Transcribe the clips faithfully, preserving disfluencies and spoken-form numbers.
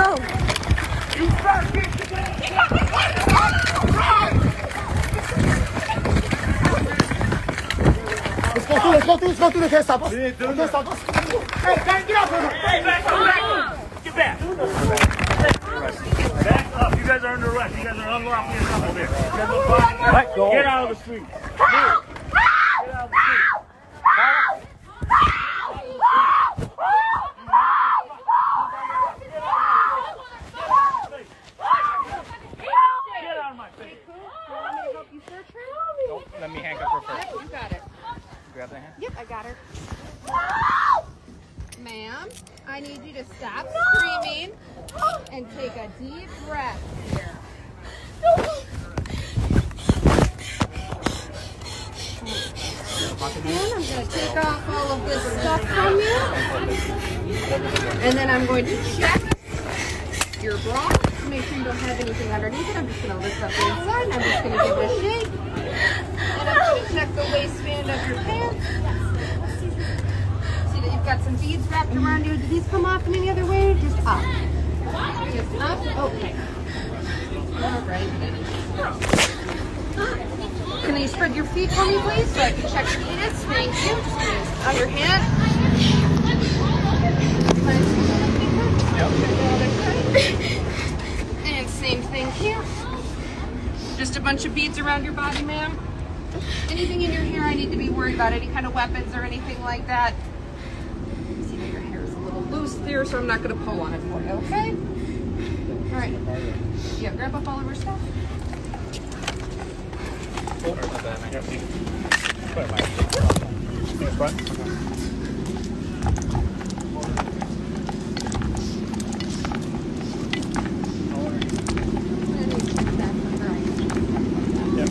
go. You first. Let's go through, let's go through, let's go through. They can't stop us. They can't stop us. Hey, back, get up. Hey, back up, back up. Get back. Back up. You guys are under arrest. You guys are unlawfully assembled here. You guys are blocking. Right, go. Get out of the street. Move. Get out of the street. Get out of my face. Nope, let me handcuff her first. Yep, you got it. Grab that hand. Yep, I got her. Ma'am, I need you to stop screaming and take a deep breath here. And I'm going to take off all of this stuff from you. And then I'm going to check your bra to make sure you don't have anything underneath it. I'm just going to lift up the inside and I'm just going to give it a shake. And I'm going to check the waistband of your pants. See that you've got some beads wrapped around you. Did these come off in any other way? Just up. Just up? Okay. All right. Can you spread your feet for me, please, so I can check the penis? Thank you. Just on your hand. And same thing here. Just a bunch of beads around your body, ma'am. Anything in your hair I need to be worried about? Any kind of weapons or anything like that? See that your hair is a little loose there, so I'm not going to pull on it for you, okay? All right. Yeah, grab up all of her stuff. Oh, or not that, man. Yep. Put it in front. Yep.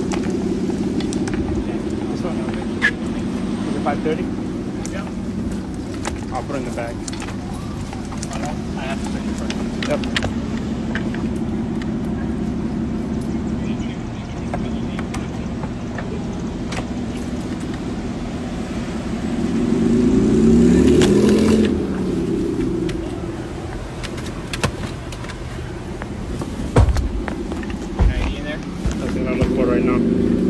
This one, okay. Is it five thirty? Yeah. I'll put it in the bag. I have to take it first. Yep.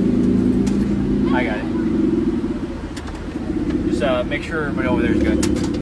I got it. Just uh, make sure everybody over there is good.